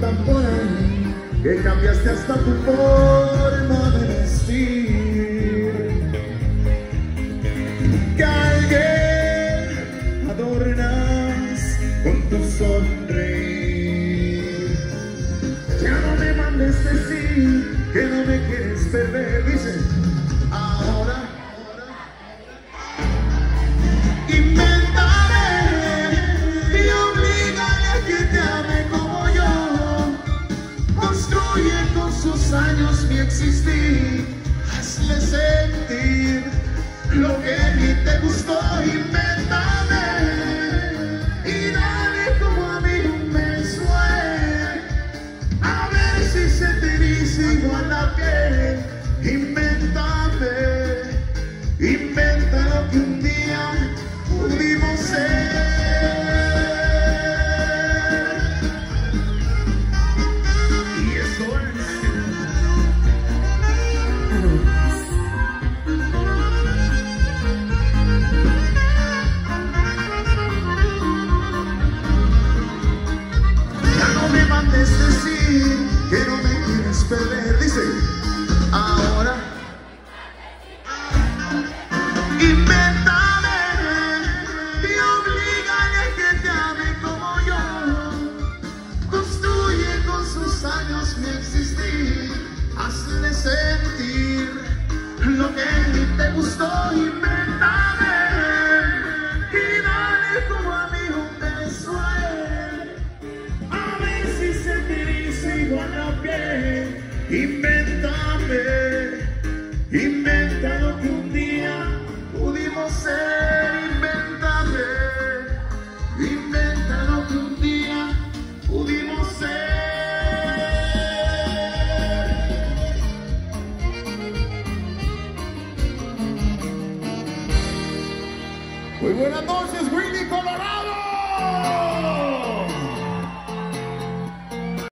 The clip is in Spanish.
cuentan por ahí que cambiaste hasta tu forma de vestir, que alguien adornas con tu sonreír. Ya no me mandes decir que no me quieres perder, dice. Ahora inventaré y obligaré a que te ame como yo. Construye con sus años mi existir, hazle sentir lo que ni te gustó. Invéntame y dale como a mí un beso, a ver si se te eriza igual la piel. Invéntame, inventa lo que un día pudimos ser. Y eso es. Ya no me mandes decir que no me quieres perder, dice. Ahora invéntame y oblígale a que te ame como yo. Construye con sus años mi existir, hazle sentir lo que ni te gustó. Invéntame y dale como a mí un beso, a ver si se te eriza igual la piel. Invéntame, inventa lo que un día pudimos ser. Invéntame, inventa lo que un día pudimos ser. Muy buenas noches.